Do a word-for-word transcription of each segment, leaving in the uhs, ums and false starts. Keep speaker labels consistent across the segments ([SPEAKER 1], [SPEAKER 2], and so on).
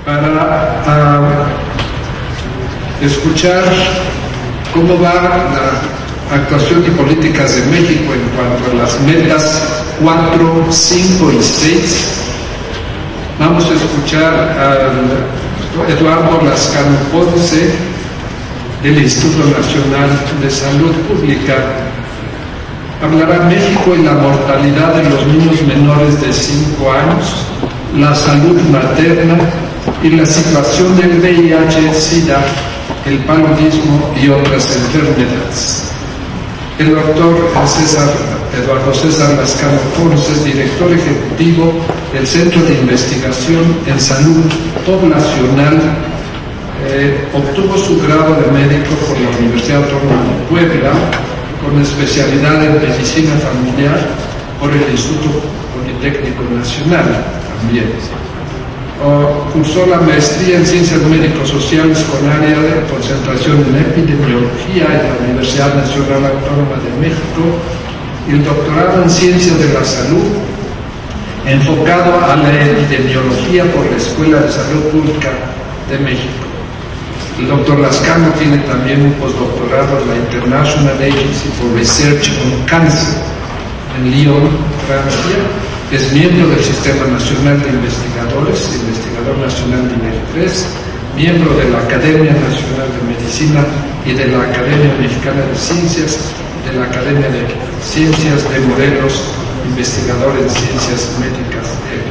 [SPEAKER 1] para uh, escuchar cómo va la actuación y políticas de México en cuanto a las metas cuatro, cinco y seis. Vamos a escuchar a Eduardo Lascano Ponce, del Instituto Nacional de Salud Pública. Hablará México y la mortalidad de los niños menores de cinco años, la salud materna y la situación del V I H, SIDA, el paludismo y otras enfermedades. El doctor César, Eduardo César Lascano Ponce, director ejecutivo del Centro de Investigación en Salud Poblacional, eh, obtuvo su grado de médico por la Universidad Autónoma de Puebla, con especialidad en Medicina Familiar por el Instituto Politécnico Nacional también. O, cursó la maestría en Ciencias Médico-Sociales con área de concentración en Epidemiología en la Universidad Nacional Autónoma de México y el doctorado en Ciencias de la Salud, enfocado a la epidemiología por la Escuela de Salud Pública de México. El doctor Lascano tiene también un postdoctorado en la International Agency for Research on Cancer en Lyon, Francia. Es miembro del Sistema Nacional de Investigadores, investigador nacional nivel tres, miembro de la Academia Nacional de Medicina y de la Academia Mexicana de Ciencias, de la Academia de Ciencias de Morelos, investigador en Ciencias Médicas.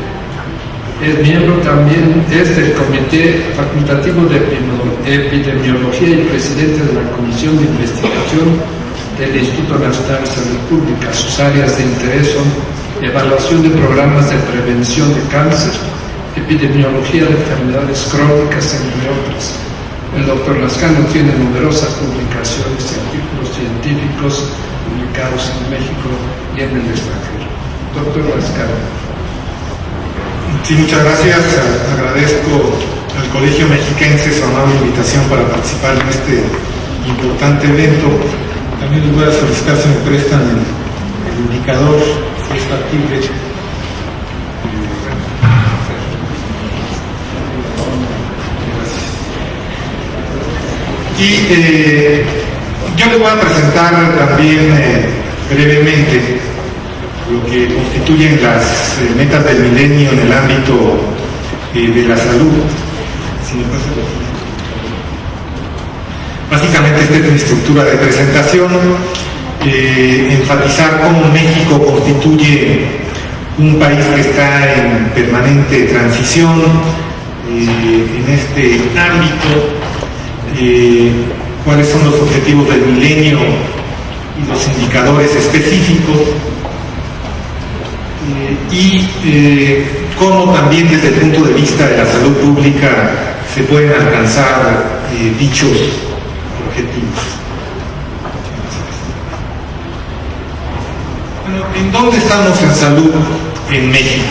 [SPEAKER 1] Es miembro también, es del Comité Facultativo de Epidemiología y presidente de la Comisión de Investigación del Instituto Nacional de Salud Pública. Sus áreas de interés son evaluación de programas de prevención de cáncer, epidemiología de enfermedades crónicas, entre otras. El doctor Lascano tiene numerosas publicaciones y artículos científicos publicados en México y en el extranjero. Doctor Lascano.
[SPEAKER 2] Sí, muchas gracias. Agradezco al Colegio Mexiquense su amable invitación para participar en este importante evento. También les voy a solicitar si me prestan el, el indicador, si es factible. Y eh, yo les voy a presentar también eh, brevemente lo que constituyen las eh, metas del milenio en el ámbito eh, de la salud. Si me pasa Básicamente esta es mi estructura de presentación, eh, enfatizar cómo México constituye un país que está en permanente transición eh, en este ámbito, eh, cuáles son los objetivos del milenio y los indicadores específicos, eh, y eh, cómo también desde el punto de vista de la salud pública se pueden alcanzar eh, dichos objetivos. Bueno, ¿en dónde estamos en salud en México?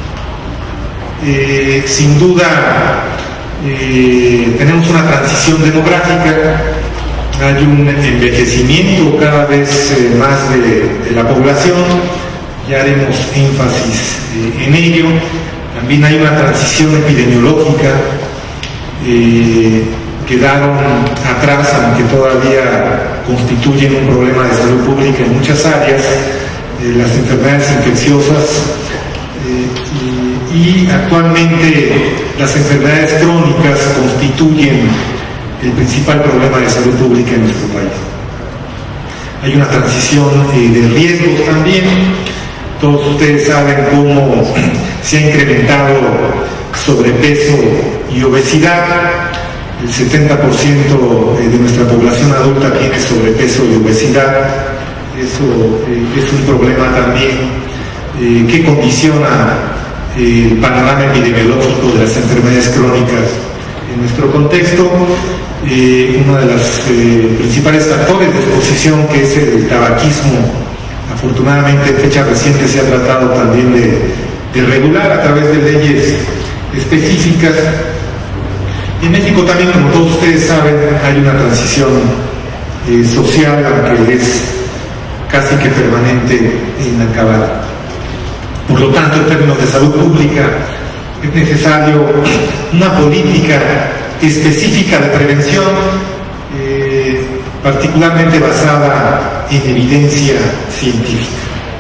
[SPEAKER 2] Eh, sin duda eh, tenemos una transición demográfica, hay un envejecimiento cada vez eh, más de, de la población, ya haremos énfasis eh, en ello. También hay una transición epidemiológica, eh, quedaron atrás, aunque todavía constituyen un problema de salud pública en muchas áreas, eh, las enfermedades infecciosas eh, y, y actualmente las enfermedades crónicas constituyen el principal problema de salud pública en nuestro país. Hay una transición eh, de riesgos también. Todos ustedes saben cómo se ha incrementado sobrepeso y obesidad. El setenta por ciento de nuestra población adulta tiene sobrepeso y obesidad. Eso eh, es un problema también eh, que condiciona eh, el panorama epidemiológico de las enfermedades crónicas en nuestro contexto. Eh, uno de los eh, principales factores de exposición, que es el tabaquismo, afortunadamente en fecha reciente se ha tratado también de, de regular a través de leyes específicas. En México también, como todos ustedes saben, hay una transición eh, social, aunque es casi que permanente e inacabada. Por lo tanto, en términos de salud pública, es necesario una política específica de prevención, eh, particularmente basada en evidencia científica.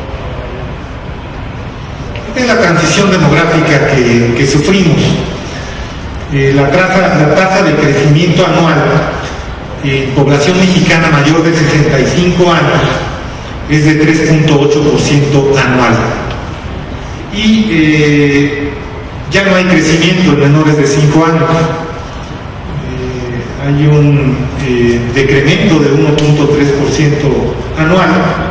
[SPEAKER 2] Esta es la transición demográfica que, que sufrimos. Eh, la, tasa, la tasa de crecimiento anual en población mexicana mayor de sesenta y cinco años es de tres punto ocho por ciento anual. Y eh, ya no hay crecimiento en menores de cinco años. Eh, hay un eh, decremento de uno punto tres por ciento anual.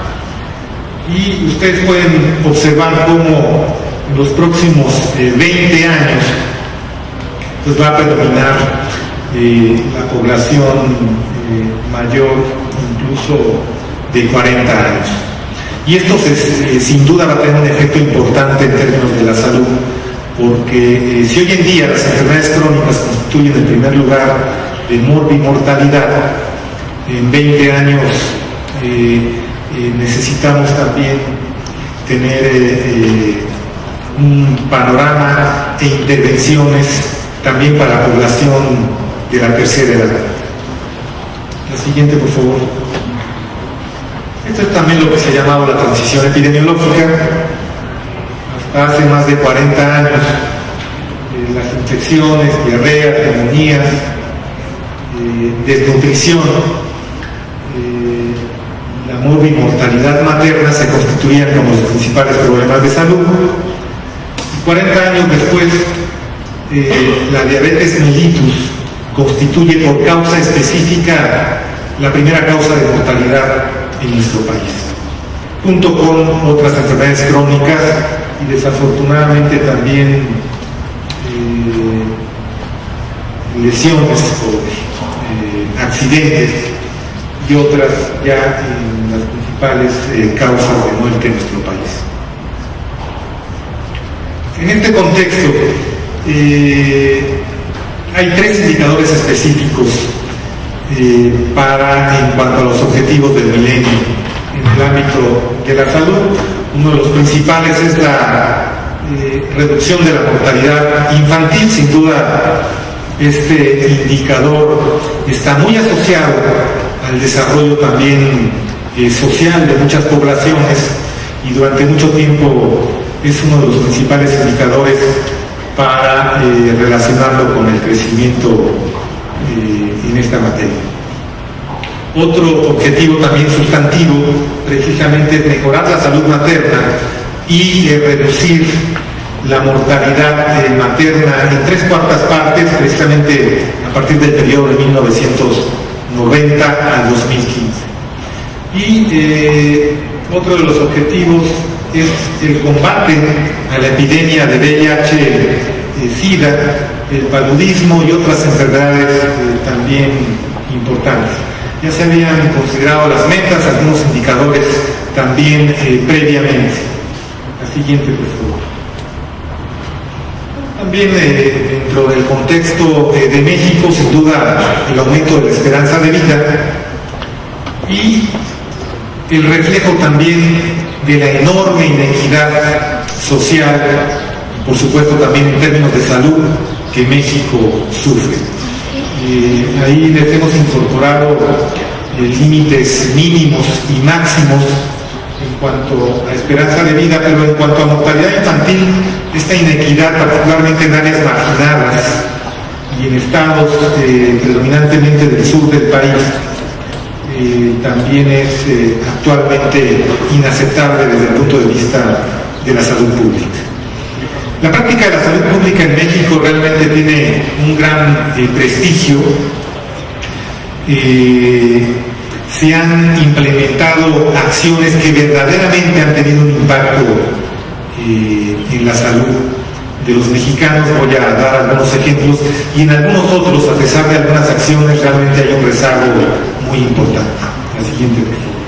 [SPEAKER 2] Y ustedes pueden observar cómo en los próximos eh, veinte años pues va a predominar eh, la población eh, mayor, incluso de cuarenta años. Y esto se, eh, sin duda va a tener un efecto importante en términos de la salud, porque eh, si hoy en día las enfermedades crónicas constituyen el primer lugar de morbimortalidad, en veinte años eh, eh, necesitamos también tener eh, eh, un panorama de intervenciones también para la población de la tercera edad. La siguiente, por favor. Esto es también lo que se llamaba la transición epidemiológica. Hasta hace más de cuarenta años, eh, las infecciones, diarreas, neumonías, eh, desnutrición, eh, la morbimortalidad materna se constituían como los principales problemas de salud. cuarenta años después, eh, la diabetes mellitus constituye por causa específica la primera causa de mortalidad en nuestro país, junto con otras enfermedades crónicas y desafortunadamente también eh, lesiones o eh, accidentes y otras ya en las principales eh, causas de muerte en nuestro país. En este contexto, eh, hay tres indicadores específicos eh, para, en cuanto a los objetivos del milenio en el ámbito de la salud. Uno de los principales es la eh, reducción de la mortalidad infantil. Sin duda, este indicador está muy asociado al desarrollo también eh, social de muchas poblaciones y durante mucho tiempo es uno de los principales indicadores para eh, relacionarlo con el crecimiento eh, en esta materia. Otro objetivo también sustantivo precisamente es mejorar la salud materna y eh, reducir la mortalidad eh, materna en tres cuartas partes, precisamente a partir del periodo de mil novecientos noventa al dos mil quince. Y eh, otro de los objetivos es el combate a la epidemia de V I H, eh, SIDA, el paludismo y otras enfermedades eh, también importantes. Ya se habían considerado las metas, algunos indicadores también eh, previamente. La siguiente, por favor. También eh, dentro del contexto eh, de México, sin duda, el aumento de la esperanza de vida y el reflejo también de la enorme inequidad social, y por supuesto también en términos de salud, que México sufre. Eh, ahí les hemos incorporado eh, límites mínimos y máximos en cuanto a esperanza de vida, pero en cuanto a mortalidad infantil, esta inequidad, particularmente en áreas marginadas y en estados eh, predominantemente del sur del país, Eh, también es eh, actualmente inaceptable desde el punto de vista de la salud pública. La práctica de la salud pública en México realmente tiene un gran eh, prestigio. Eh, se han implementado acciones que verdaderamente han tenido un impacto eh, en la salud de los mexicanos. Voy a dar algunos ejemplos y en algunos otros, a pesar de algunas acciones, realmente hay un rezago muy importante. La siguiente, por favor.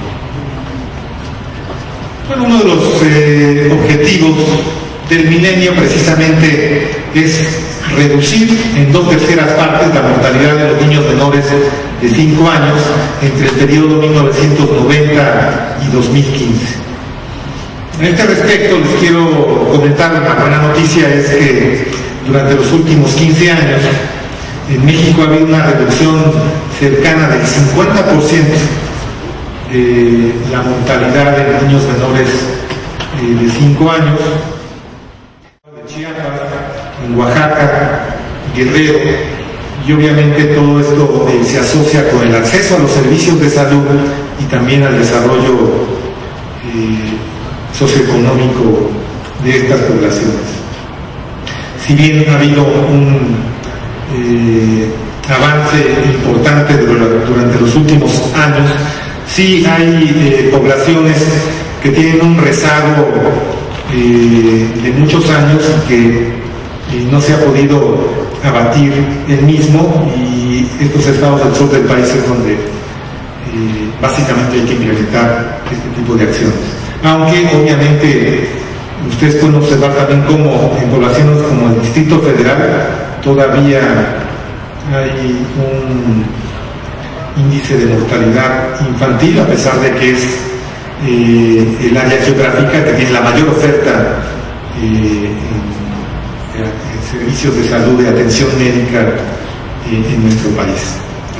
[SPEAKER 2] Bueno, uno de los eh, objetivos del milenio precisamente es reducir en dos terceras partes la mortalidad de los niños menores de cinco años entre el periodo mil novecientos noventa y dos mil quince. En este respecto les quiero comentar una buena noticia, es que durante los últimos quince años, en México ha habido una reducción cercana del cincuenta por ciento de la mortalidad de niños menores eh, de cinco años, en Chiapas, en Oaxaca, Guerrero, y obviamente todo esto eh, se asocia con el acceso a los servicios de salud y también al desarrollo eh, socioeconómico de estas poblaciones. Si bien ha habido un eh, avance importante durante los últimos años, sí hay eh, poblaciones que tienen un rezago eh, de muchos años y que eh, no se ha podido abatir el mismo, y estos estados del sur del país es donde eh, básicamente hay que implementar este tipo de acciones. Aunque obviamente ustedes pueden observar también cómo en poblaciones como el Distrito Federal todavía hay un índice de mortalidad infantil, a pesar de que es eh, el área geográfica que tiene la mayor oferta eh, en, en servicios de salud, de atención médica eh, en nuestro país.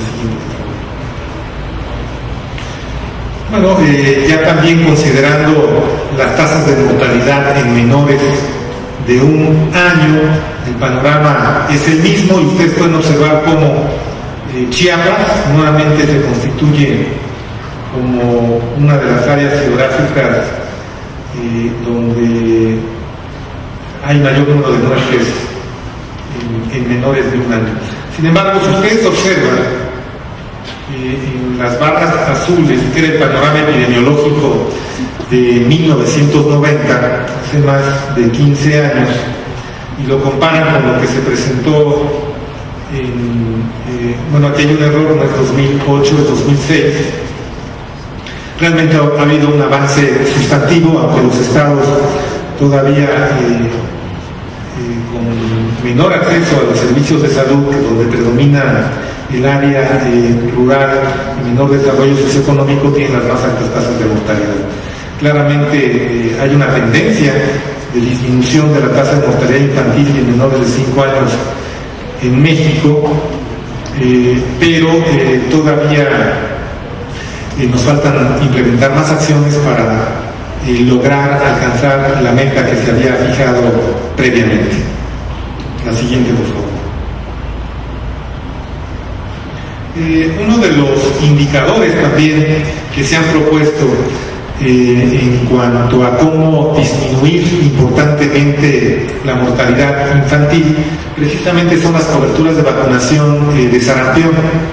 [SPEAKER 2] Bueno, eh, ya también considerando las tasas de mortalidad en menores de un año, el panorama es el mismo, y ustedes pueden observar cómo eh, Chiapas nuevamente se constituye como una de las áreas geográficas eh, donde hay mayor número de muertes en, en menores de un año. Sin embargo, si ustedes observan Eh, en las barras azules, que era el panorama epidemiológico de mil novecientos noventa, hace más de quince años, y lo comparan con lo que se presentó en, eh, bueno, aquí hay un error, no es dos mil ocho, es dos mil seis. Realmente ha, ha habido un avance sustantivo, aunque los estados todavía eh, eh, con menor acceso a los servicios de salud, donde predomina el área eh, rural y menor desarrollo socioeconómico, tiene las más altas tasas de mortalidad. Claramente eh, hay una tendencia de disminución de la tasa de mortalidad infantil en menores de cinco años en México, eh, pero eh, todavía eh, nos faltan implementar más acciones para eh, lograr alcanzar la meta que se había fijado previamente. La siguiente, por favor. Eh, uno de los indicadores también que se han propuesto eh, en cuanto a cómo disminuir importantemente la mortalidad infantil, precisamente son las coberturas de vacunación eh, de sarampión.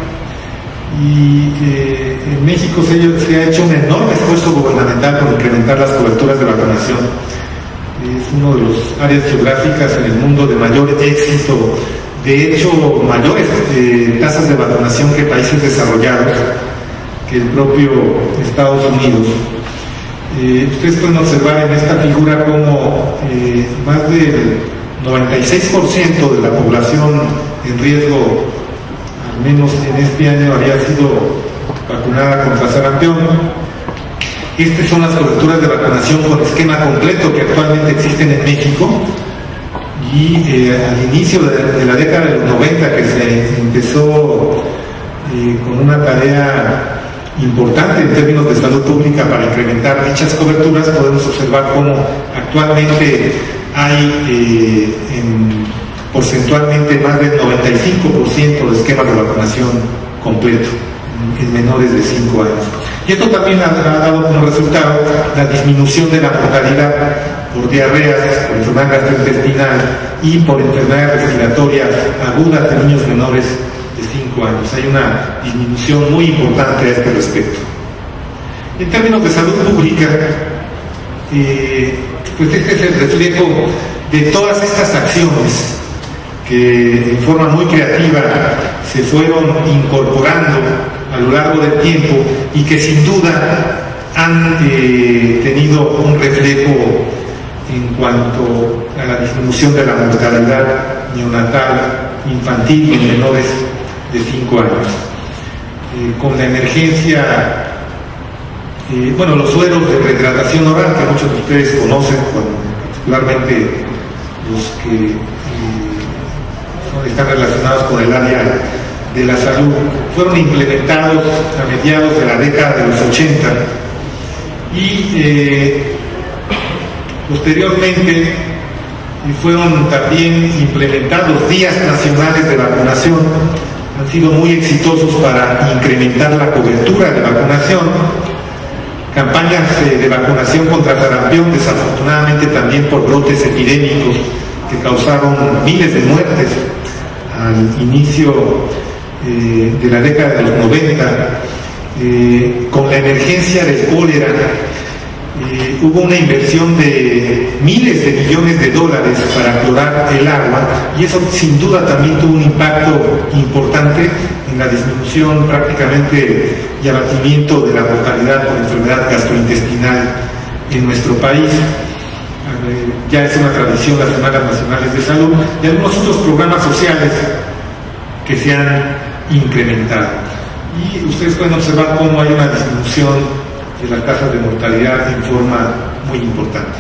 [SPEAKER 2] Y eh, en México se, se ha hecho un enorme esfuerzo gubernamental por incrementar las coberturas de vacunación. Es uno de las áreas geográficas en el mundo de mayor éxito. De hecho, mayores eh, tasas de vacunación que países desarrollados, que el propio Estados Unidos. Eh, ustedes pueden observar en esta figura cómo eh, más del noventa y seis por ciento de la población en riesgo, al menos en este año, había sido vacunada contra sarampión. Estas son las coberturas de vacunación con esquema completo que actualmente existen en México. Y eh, al inicio de, de la década de los noventa, que se empezó eh, con una tarea importante en términos de salud pública para incrementar dichas coberturas, podemos observar cómo actualmente hay eh, en, porcentualmente más del noventa y cinco por ciento de esquemas de vacunación completo en, en menores de cinco años. Y esto también ha, ha dado como resultado la disminución de la mortalidad por diarreas, por enfermedad gastrointestinal y por enfermedades respiratorias agudas de niños menores de cinco años. Hay una disminución muy importante a este respecto. En términos de salud pública, eh, pues este es el reflejo de todas estas acciones que en forma muy creativa se fueron incorporando a lo largo del tiempo y que sin duda han eh, tenido un reflejo en cuanto a la disminución de la mortalidad neonatal infantil en menores de cinco años. Eh, con la emergencia, eh, bueno, los sueros de rehidratación oral, que muchos de ustedes conocen, bueno, particularmente los que eh, están relacionados con el área de la salud. Fueron implementados a mediados de la década de los ochenta y eh, posteriormente fueron también implementados días nacionales de vacunación. Han sido muy exitosos para incrementar la cobertura de vacunación. Campañas eh, de vacunación contra sarampión, desafortunadamente también por brotes epidémicos que causaron miles de muertes al inicio eh, de la década de los noventa. Eh, con la emergencia del cólera eh, hubo una inversión de miles de millones de dólares para clorar el agua, y eso sin duda también tuvo un impacto importante en la disminución prácticamente y abatimiento de la mortalidad por enfermedad gastrointestinal en nuestro país. Eh, ya es una tradición las Semanas Nacionales de Salud y algunos otros programas sociales que se han incrementado. Y ustedes pueden observar cómo hay una disminución de las tasas de mortalidad en forma muy importante.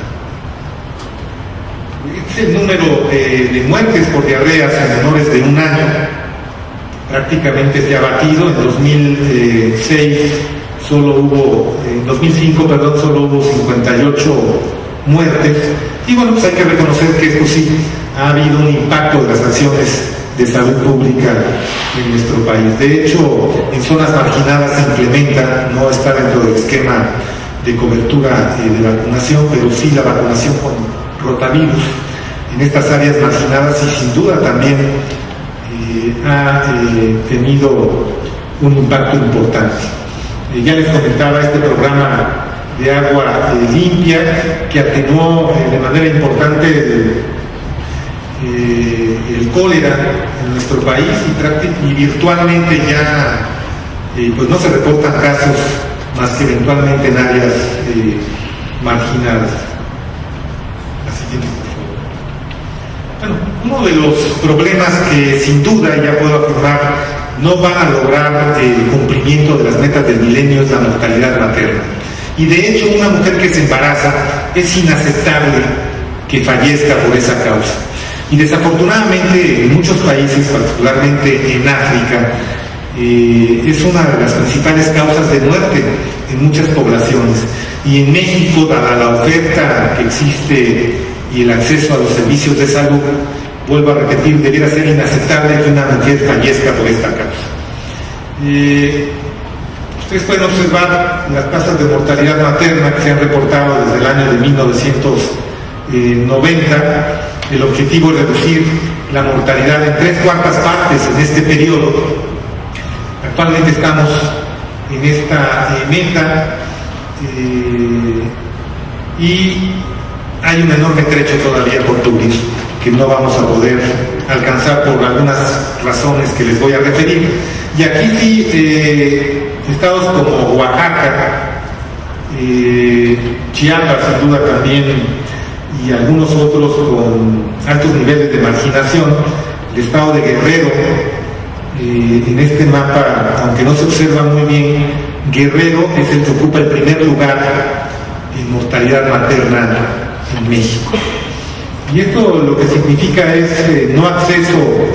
[SPEAKER 2] Este es el número de, de muertes por diarreas en menores de un año. Prácticamente se ha batido. En dos mil seis solo hubo, en dos mil cinco, perdón, solo hubo cincuenta y ocho muertes. Y bueno, pues hay que reconocer que esto sí ha habido un impacto de las acciones de salud pública en nuestro país. De hecho, en zonas marginadas se implementa, no está dentro del esquema de cobertura eh, de vacunación, pero sí la vacunación con rotavirus en estas áreas marginadas, y sin duda también eh, ha eh, tenido un impacto importante. Eh, ya les comentaba este programa de agua eh, limpia que atenuó eh, de manera importante el, eh, el cólera en nuestro país, y, y virtualmente ya eh, pues no se reportan casos más que eventualmente en áreas eh, marginadas. La siguiente, por favor. Bueno, uno de los problemas que sin duda, ya puedo afirmar, no van a lograr el cumplimiento de las metas del milenio es la mortalidad materna. Y de hecho, una mujer que se embaraza es inaceptable que fallezca por esa causa. Y desafortunadamente en muchos países, particularmente en África, eh, es una de las principales causas de muerte en muchas poblaciones. Y en México, dada la oferta que existe y el acceso a los servicios de salud, vuelvo a repetir, debiera ser inaceptable que una mujer fallezca por esta causa. Eh, ustedes pueden observar las tasas de mortalidad materna que se han reportado desde el año de mil novecientos noventa. El objetivo es reducir la mortalidad en tres cuartas partes en este periodo. Actualmente estamos en esta eh, meta eh, y hay un enorme trecho todavía por cubrir que no vamos a poder alcanzar por algunas razones que les voy a referir. Y aquí sí, eh, estados como Oaxaca, eh, Chiapas, sin duda también, y algunos otros con altos niveles de marginación. El estado de Guerrero, eh, en este mapa, aunque no se observa muy bien, Guerrero es el que ocupa el primer lugar en mortalidad materna en México. Y esto lo que significa es eh, no acceso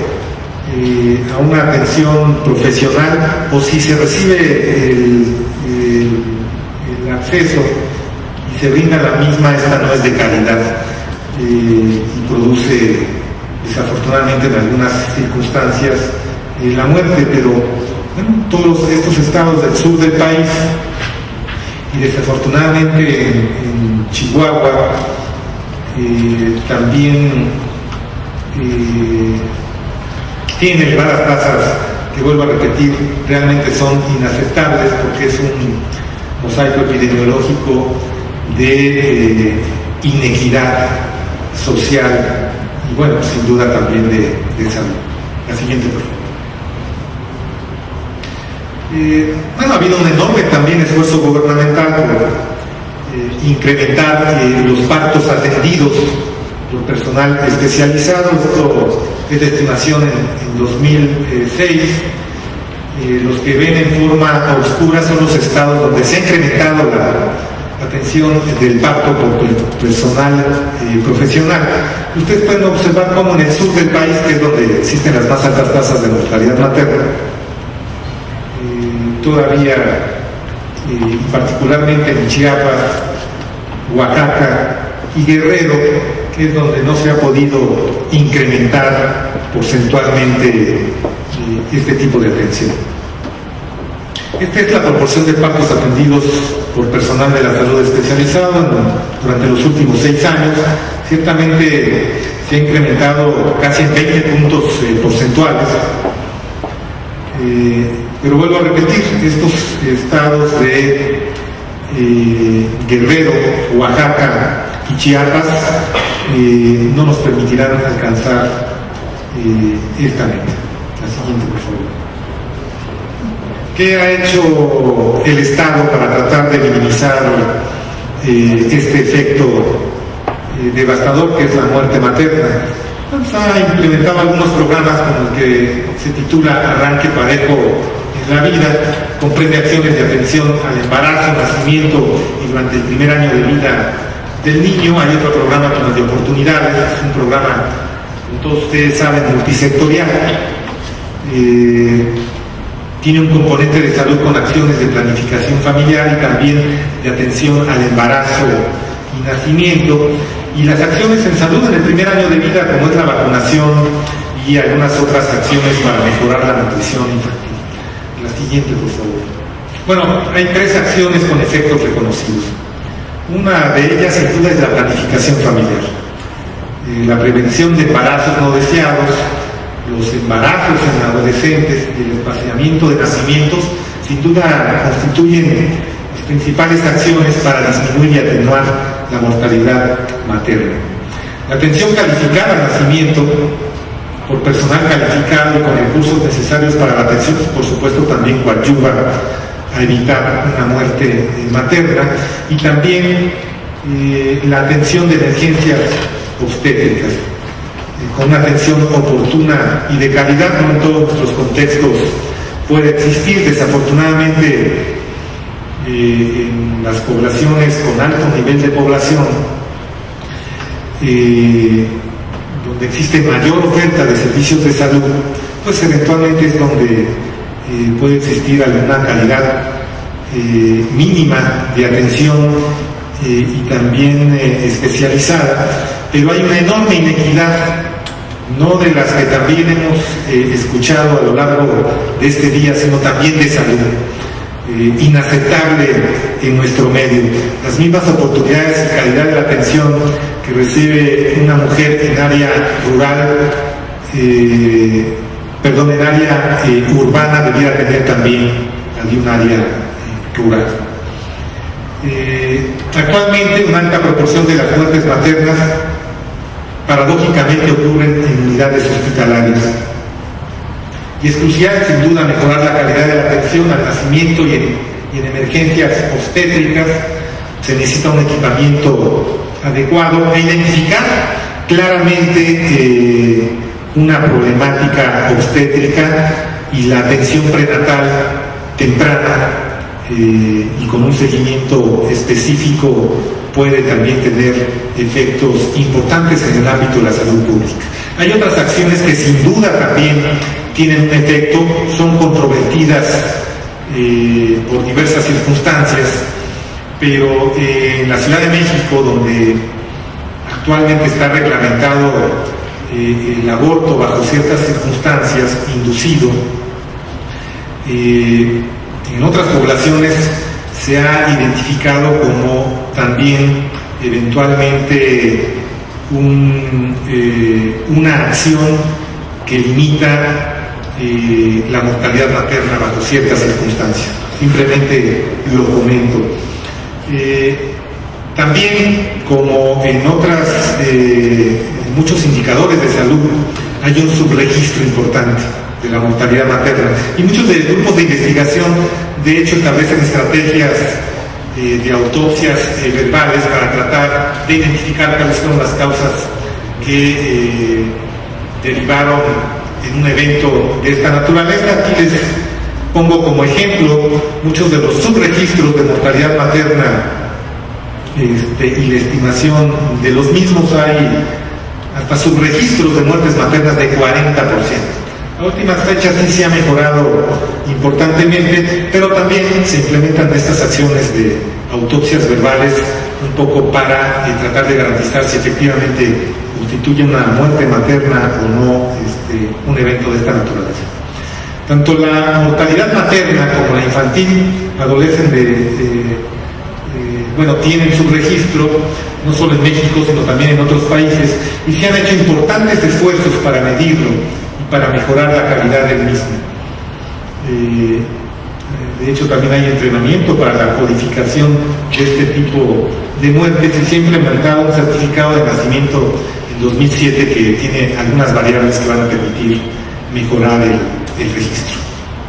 [SPEAKER 2] eh, a una atención profesional, o si se recibe el, el, el acceso y se brinda la misma, esta no es de calidad eh, y produce desafortunadamente en algunas circunstancias eh, la muerte. Pero bueno, todos estos estados del sur del país y desafortunadamente en, en Chihuahua eh, también eh, tienen elevadas tasas que, vuelvo a repetir, realmente son inaceptables, porque es un mosaico epidemiológico de eh, inequidad social y, bueno, sin duda también de, de salud. La siguiente, por favor. Eh, bueno, ha habido un enorme también esfuerzo gubernamental por eh, incrementar eh, los partos atendidos por personal especializado. Esto es de estimación en, en dos mil seis. Eh, los que ven en forma oscura son los estados donde se ha incrementado la atención del parto por personal eh, profesional. Ustedes pueden observar cómo en el sur del país, que es donde existen las más altas tasas de mortalidad materna, eh, todavía, eh, particularmente en Chiapas, Oaxaca y Guerrero, que es donde no se ha podido incrementar porcentualmente eh, este tipo de atención. Esta es la proporción de partos atendidos por personal de la salud especializado durante los últimos seis años. Ciertamente se ha incrementado casi en veinte puntos eh, porcentuales. Eh, pero vuelvo a repetir, estos estados de eh, Guerrero, Oaxaca y Chiapas eh, no nos permitirán alcanzar eh, esta meta. La siguiente, por favor. ¿Qué ha hecho el Estado para tratar de minimizar eh, este efecto eh, devastador que es la muerte materna? Pues ha implementado algunos programas como el que se titula Arranque Parejo en la Vida, comprende acciones de atención al embarazo, nacimiento y durante el primer año de vida del niño. Hay otro programa Toma de Oportunidades, es un programa, como todos ustedes saben, multisectorial. Eh, Tiene un componente de salud con acciones de planificación familiar y también de atención al embarazo y nacimiento. Y las acciones en salud en el primer año de vida, como es la vacunación y algunas otras acciones para mejorar la nutrición infantil. La siguiente, por favor. Bueno, hay tres acciones con efectos reconocidos. Una de ellas, sin duda, es la planificación familiar. Eh, la prevención de embarazos no deseados, los embarazos en adolescentes y el espaciamiento de nacimientos, sin duda constituyen las principales acciones para disminuir y atenuar la mortalidad materna. La atención calificada al nacimiento por personal calificado y con recursos necesarios para la atención, por supuesto, también coadyuva a evitar una muerte materna, y también eh, la atención de emergencias obstétricas, con una atención oportuna y de calidad. No en todos nuestros contextos puede existir, desafortunadamente, eh, en las poblaciones con alto nivel de población, eh, donde existe mayor oferta de servicios de salud, pues eventualmente es donde eh, puede existir alguna calidad eh, mínima de atención eh, y también eh, especializada, pero hay una enorme inequidad, no de las que también hemos eh, escuchado a lo largo de este día, sino también de salud, eh, inaceptable en nuestro medio. Las mismas oportunidades y calidad de la atención que recibe una mujer en área rural, eh, perdón, en área eh, urbana, debiera tener también la de un área eh, rural. Eh, actualmente una alta proporción de las muertes maternas paradójicamente ocurren en unidades hospitalarias, y es crucial sin duda mejorar la calidad de la atención al nacimiento y en, y en emergencias obstétricas. Se necesita un equipamiento adecuado e identificar claramente eh, una problemática obstétrica y la atención prenatal temprana eh, y con un seguimiento específico puede también tener efectos importantes en el ámbito de la salud pública. Hay otras acciones que sin duda también tienen un efecto, son controvertidas eh, por diversas circunstancias, pero eh, en la Ciudad de México, donde actualmente está reglamentado eh, el aborto bajo ciertas circunstancias inducido, eh, en otras poblaciones se ha identificado como también eventualmente un, eh, una acción que limita eh, la mortalidad materna bajo ciertas circunstancias. Simplemente lo comento. Eh, también, como en otras, eh, en muchos indicadores de salud, hay un subregistro importante de la mortalidad materna, y muchos de los grupos de investigación de hecho establecen estrategias eh, de autopsias eh, verbales para tratar de identificar cuáles son las causas que eh, derivaron en un evento de esta naturaleza. Aquí les pongo como ejemplo muchos de los subregistros de mortalidad materna este, y la estimación de los mismos, hay hasta subregistros de muertes maternas de cuarenta por ciento. A últimas fechas sí se ha mejorado importantemente, pero también se implementan estas acciones de autopsias verbales un poco para eh, tratar de garantizar si efectivamente constituye una muerte materna o no este, un evento de esta naturaleza. Tanto la mortalidad materna como la infantil adolecen de, de, de bueno, tienen su registro no solo en México sino también en otros países, y se han hecho importantes esfuerzos para medirlo y para mejorar la calidad del mismo. Eh, de hecho también hay entrenamiento para la codificación de este tipo de muertes, y se ha implementado un certificado de nacimiento en dos mil siete que tiene algunas variables que van a permitir mejorar el, el registro.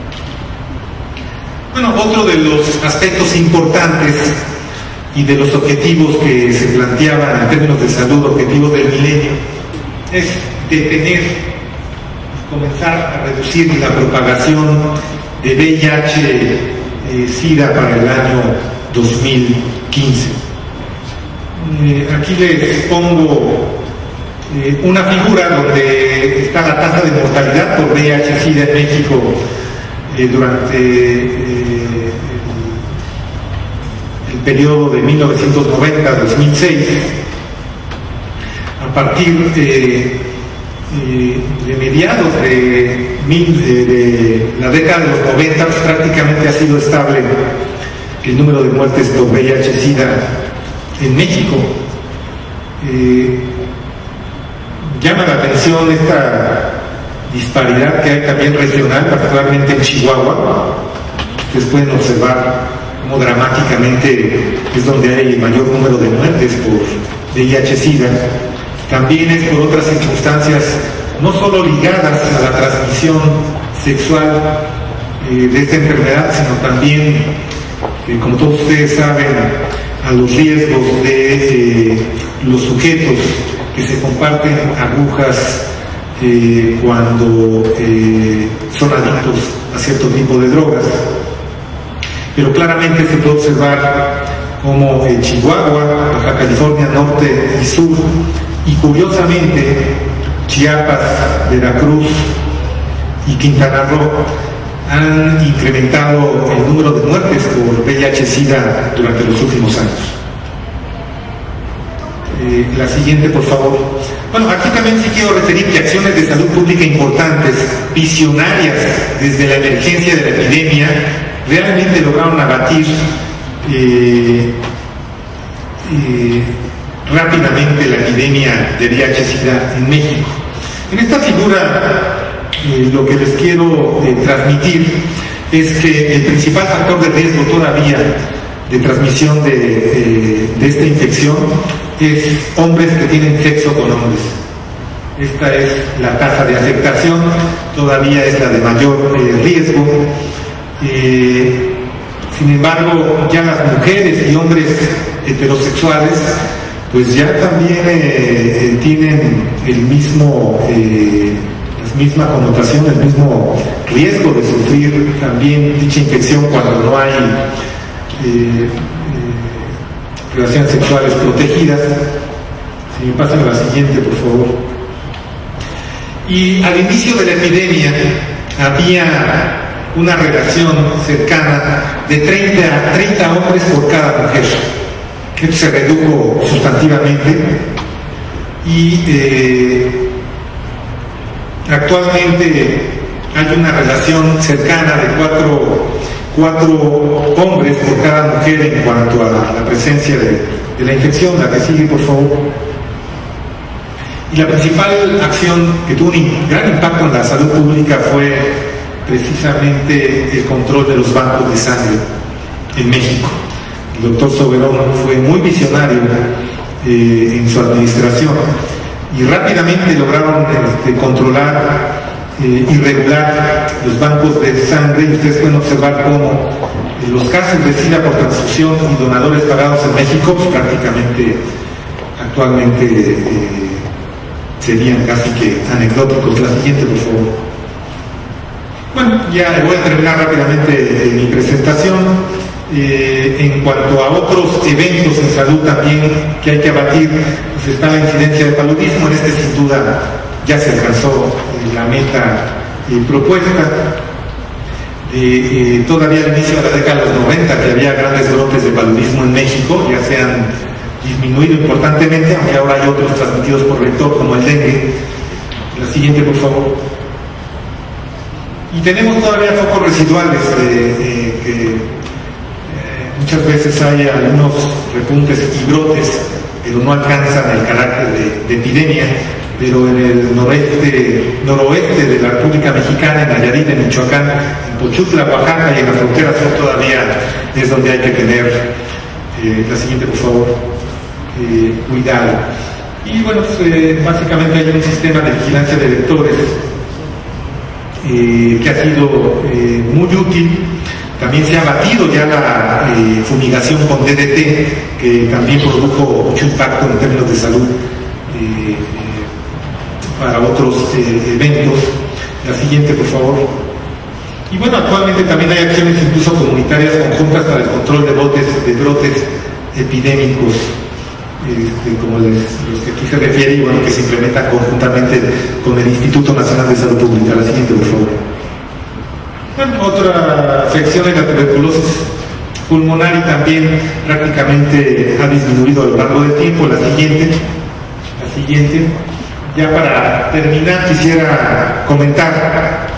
[SPEAKER 2] Bueno, otro de los aspectos importantes y de los objetivos que se planteaban en términos de salud, objetivos del milenio, es detener, comenzar a reducir la propagación de V I H eh, SIDA para el año dos mil quince. Eh, aquí les pongo eh, una figura donde está la tasa de mortalidad por V I H SIDA en México eh, durante eh, el, el periodo de mil novecientos noventa a dos mil seis. A partir de, eh, de mediados de, mil, de, de la década de los noventa, pues, prácticamente ha sido estable el número de muertes por V I H SIDA en México. Eh, llama la atención esta disparidad que hay también regional, particularmente en Chihuahua. Ustedes pueden observar cómo dramáticamente es donde hay el mayor número de muertes por V I H SIDA. También es por otras circunstancias no solo ligadas a la transmisión sexual eh, de esta enfermedad, sino también, eh, como todos ustedes saben, a los riesgos de eh, los sujetos que se comparten agujas eh, cuando eh, son adictos a cierto tipo de drogas. Pero claramente se puede observar como en Chihuahua, Baja California Norte y Sur, y curiosamente Chiapas, Veracruz y Quintana Roo han incrementado el número de muertes por V I H SIDA durante los últimos años. Eh, la siguiente, por favor. Bueno, aquí también sí quiero referir que acciones de salud pública importantes, visionarias desde la emergencia de la epidemia, realmente lograron abatir eh, eh, rápidamente la epidemia de V I H SIDA en México. En esta figura eh, lo que les quiero eh, transmitir es que el principal factor de riesgo todavía de transmisión de, eh, de esta infección es hombres que tienen sexo con hombres. Esta es la tasa de afectación, todavía es la de mayor eh, riesgo. Eh, sin embargo, ya las mujeres y hombres heterosexuales pues ya también eh, tienen el mismo, eh, la misma connotación, el mismo riesgo de sufrir también dicha infección cuando no hay eh, eh, relaciones sexuales protegidas. Si me pasan a la siguiente, por favor. Y al inicio de la epidemia había una relación cercana de treinta, treinta hombres por cada mujer. Esto se redujo sustantivamente y eh, actualmente hay una relación cercana de cuatro, cuatro hombres por cada mujer en cuanto a la presencia de, de la infección. La que sigue, por favor. Y la principal acción que tuvo un gran impacto en la salud pública fue precisamente el control de los bancos de sangre en México. El doctor Soberón fue muy visionario eh, en su administración y rápidamente lograron este, controlar eh, y regular los bancos de sangre, y ustedes pueden observar cómo eh, los casos de SIDA por transfusión y donadores pagados en México pues, prácticamente actualmente eh, serían casi que anecdóticos. La siguiente, por favor. Bueno, ya voy a terminar rápidamente eh, mi presentación. Eh, en cuanto a otros eventos en salud también que hay que abatir, pues está la incidencia de paludismo. En este sin duda ya se alcanzó eh, la meta eh, propuesta. Eh, eh, todavía al inicio de la década de los noventa, que había grandes brotes de paludismo en México, ya se han disminuido importantemente, aunque ahora hay otros transmitidos por vector como el dengue. La siguiente, por favor. Y tenemos todavía focos residuales eh, eh, que muchas veces hay algunos repuntes y brotes, pero no alcanzan el carácter de, de epidemia, pero en el noreste, noroeste de la República Mexicana, en Nayarit, en Michoacán, en Pochutla, Oaxaca y en la frontera sur todavía es donde hay que tener, eh, la siguiente por favor, eh, cuidado. Y bueno, pues, eh, básicamente hay un sistema de vigilancia de vectores eh, que ha sido eh, muy útil. También se ha batido ya la eh, fumigación con D D T, que también produjo mucho impacto en términos de salud eh, eh, para otros eh, eventos. La siguiente, por favor. Y bueno, actualmente también hay acciones incluso comunitarias conjuntas para el control de brotes, de brotes epidémicos, este, como les, los que aquí se refiere, y bueno, que se implementan conjuntamente con el Instituto Nacional de Salud Pública. La siguiente, por favor. Bueno, otra afección es la tuberculosis pulmonar y también prácticamente ha disminuido a lo largo del tiempo. La siguiente, la siguiente. Ya para terminar quisiera comentar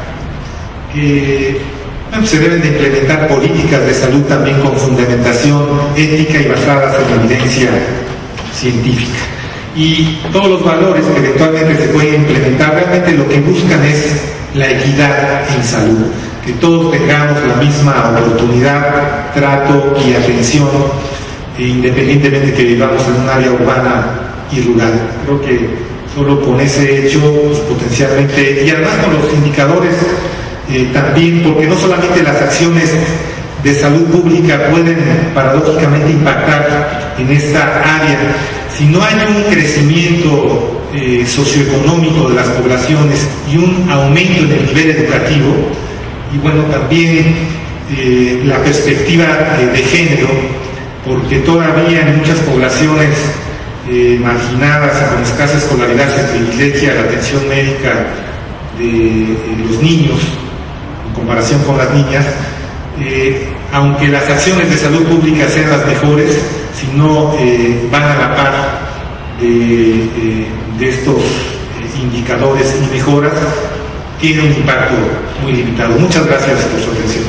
[SPEAKER 2] que bueno, se deben de implementar políticas de salud también con fundamentación ética y basadas en la evidencia científica. Y todos los valores que eventualmente se pueden implementar realmente lo que buscan es la equidad en salud. Que todos tengamos la misma oportunidad, trato y atención, independientemente que vivamos en un área urbana y rural. Creo que solo con ese hecho, pues, potencialmente, y además con los indicadores eh, también, porque no solamente las acciones de salud pública pueden paradójicamente impactar en esta área, si no hay un crecimiento eh, socioeconómico de las poblaciones y un aumento en el nivel educativo, y bueno, también eh, la perspectiva eh, de género, porque todavía en muchas poblaciones eh, marginadas, con escasa escolaridad, se privilegia la atención médica de eh, los niños en comparación con las niñas, eh, aunque las acciones de salud pública sean las mejores, si no eh, van a la par de, eh, de estos eh, indicadores y mejoras, tiene un impacto muy limitado. Muchas gracias por su atención.